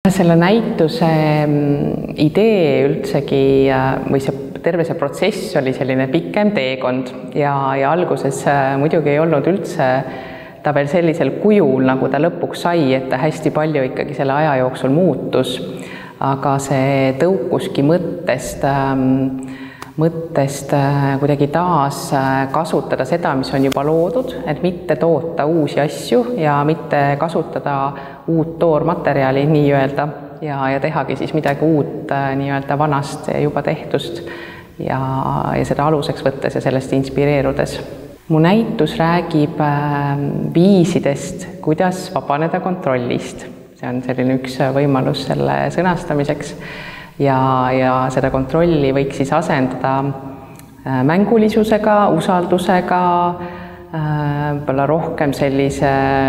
Selle näituse idee üldsegi või terve see protsess oli selline pikem teekond ja alguses muidugi ei olnud üldse ta veel sellisel kujul, nagu ta lõpuks sai, et ta hästi palju ikkagi selle aja jooksul muutus, aga see tõukuski mõttest kuidagi taas kasutada seda, mis on juba loodud, et mitte toota uusi asju ja mitte kasutada uut toormaterjali nii-öelda ja tehagi siis midagi uut nii-öelda vanast juba tehtust ja seda aluseks võttes ja sellest inspireerudes. Mu näitus räägib viisidest, kuidas vabaneda kontrollist. See on selline üks võimalus selle sõnastamiseks. Ja seda kontrolli võiks siis asendada mängulisusega, usaldusega, võib-olla rohkem sellise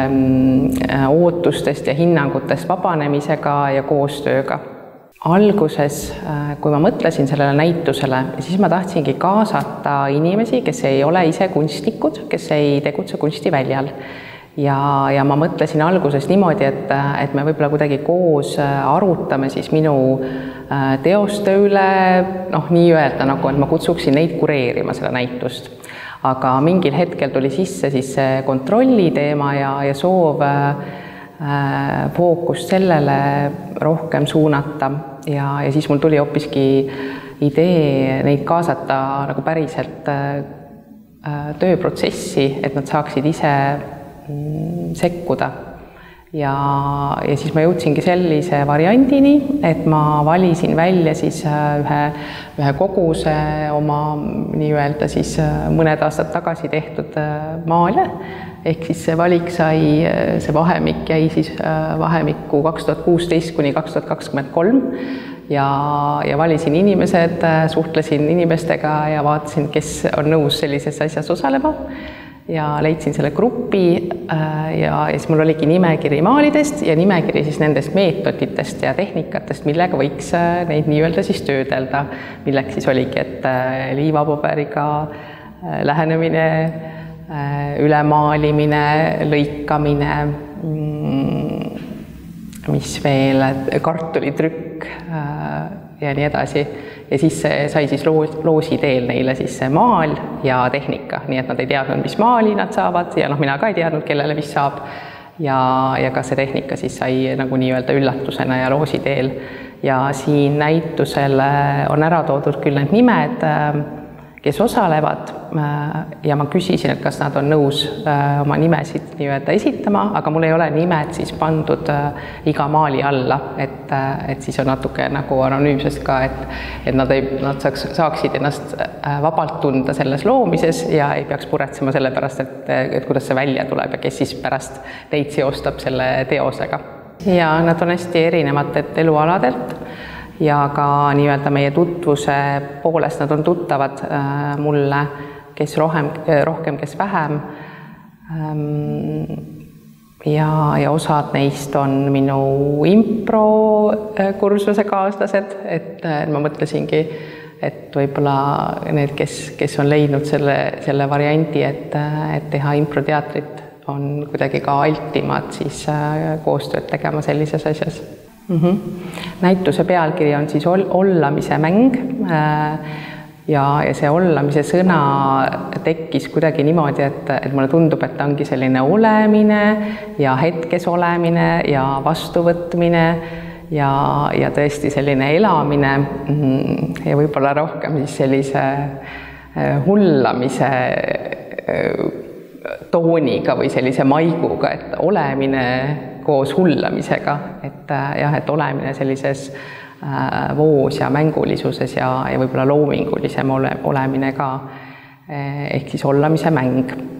ootustest ja hinnangutest vabanemisega ja koostööga. Alguses, kui ma mõtlesin sellele näitusele, siis ma tahtsingi kaasata inimesi, kes ei ole ise kunstnikud, kes ei tegutse kunstiväljal. Ja ma mõtlesin alguses niimoodi, et me võib-olla kuidagi koos arutame siis minu teoste üle, nii-öelda nagu, et ma kutsuksin neid kureerima seda näitust. Aga mingil hetkel tuli sisse siis see kontrolli teema ja soov fookust sellele rohkem suunata ja siis mul tuli hoopiski idee neid kaasata nagu päriselt tööprotsessi, et nad saaksid ise sekkuda. Ja siis ma jõudsingi sellise variandini, et ma valisin välja siis ühe koguse oma nii-öelda siis mõned aastad tagasi tehtud maale, ehk siis see valik sai, see vahemik jäi siis vahemikku 2016 kuni 2023 ja valisin inimesed, suhtlesin inimestega ja vaatasin, kes on nõus sellises asjas osalema. Ja leidsin selle grupi ja siis mul oligi nimekiri maalidest ja nimekiri siis nendest meetoditest ja tehnikatest, millega võiks neid nii-öelda siis töödelda, milleks siis oligi, et liivapaberiga lähenemine, ülemaalimine, lõikamine, mis veel, kartulitrükk ja nii edasi. Ja siis sai siis loosi teel neile siis see maal ja tehnika, nii et nad ei teadnud, mis maali nad saavad ja mina ka ei teadnud, kellele mis saab ja ka see tehnika siis sai nagu nii-öelda üllatusena ja loosi teel. Ja siin näitusel on ära toodud küll need nimed, kes osalevad ja ma küsisin, et kas nad on nõus oma nimesid nii-öelda esitama, aga mul ei ole nimed siis pandud iga maali alla, et siis on natuke nagu anonüümsest ka, et nad saaksid ennast vabalt tunda selles loomises ja ei peaks puretsema selle pärast, et kuidas see välja tuleb ja kes siis pärast neid seostab selle teosega. Ja nad on hästi erinevatelt elualadelt. Ja ka nii-öelda meie tutvuse poolest nad on tuttavad mulle, kes rohkem, kes vähem. Ja osad neist on minu impro kursuse kaaslased, et ma mõtlesingi, et võib-olla need, kes on leidnud selle variandi, et teha improteatrit, on kuidagi ka altimad siis koostööd tegema sellises asjas. Näituse pealkiri on siis ollamise mäng ja see ollamise sõna tekkis kuidagi niimoodi, et mulle tundub, et ta ongi selline olemine ja hetkes olemine ja vastuvõtmine ja tõesti selline elamine ja võib-olla rohkem siis sellise hullamise tooniga või sellise maiguga, et olemine koos hullamisega, et olemine sellises voos ja mängulisuses ja võib-olla loomingulisem olemine ka, ehk siis ollamise mäng.